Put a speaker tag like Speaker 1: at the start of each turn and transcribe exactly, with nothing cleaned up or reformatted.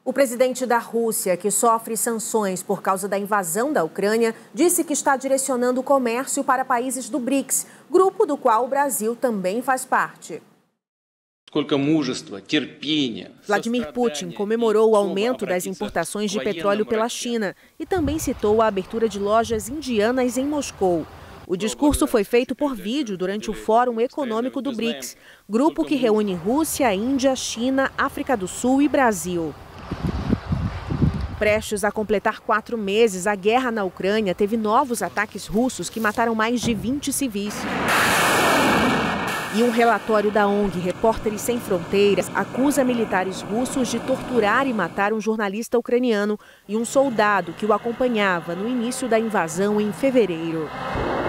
Speaker 1: O presidente da Rússia, que sofre sanções por causa da invasão da Ucrânia, disse que está direcionando o comércio para países do BRICS, grupo do qual o Brasil também faz parte.
Speaker 2: Vladimir Putin comemorou o aumento das importações de petróleo pela China e também citou a abertura de lojas indianas em Moscou. O discurso foi feito por vídeo durante o Fórum Econômico do BRICS, grupo que reúne Rússia, Índia, China, África do Sul e Brasil. Prestes a completar quatro meses, a guerra na Ucrânia teve novos ataques russos que mataram mais de vinte civis. E um relatório da O N G Repórteres Sem Fronteiras acusa militares russos de torturar e matar um jornalista ucraniano e um soldado que o acompanhava no início da invasão em fevereiro.